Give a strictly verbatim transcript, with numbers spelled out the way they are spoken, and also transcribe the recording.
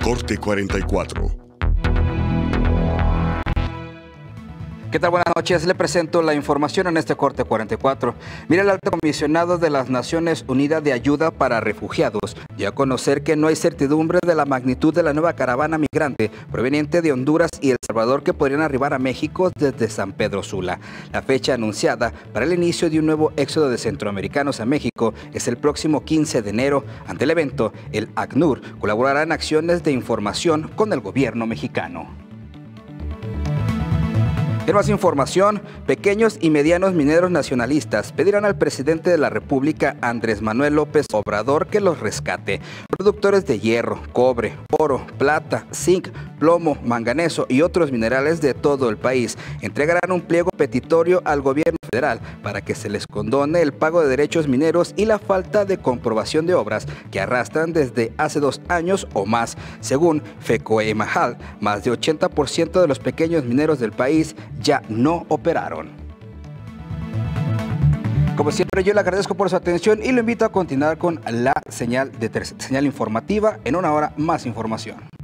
Corte cuarenta y cuatro. ¿Qué tal? Buenas noches. Le presento la información en este Corte cuarenta y cuatro. Mira, el alto comisionado de las Naciones Unidas de Ayuda para Refugiados dio a conocer que no hay certidumbre de la magnitud de la nueva caravana migrante proveniente de Honduras y El Salvador que podrían arribar a México desde San Pedro Sula. La fecha anunciada para el inicio de un nuevo éxodo de centroamericanos a México es el próximo quince de enero. Ante el evento, el ACNUR colaborará en acciones de información con el gobierno mexicano. En más información, pequeños y medianos mineros nacionalistas pedirán al presidente de la República, Andrés Manuel López Obrador, que los rescate. Productores de hierro, cobre, oro, plata, zinc, plomo, manganeso y otros minerales de todo el país entregarán un pliego petitorio al gobierno federal para que se les condone el pago de derechos mineros y la falta de comprobación de obras que arrastran desde hace dos años o más. Según FECOEMAJAL, más de ochenta por ciento de los pequeños mineros del país ya no operaron. Como siempre, yo le agradezco por su atención y lo invito a continuar con la señal de señal informativa. En una hora, más información.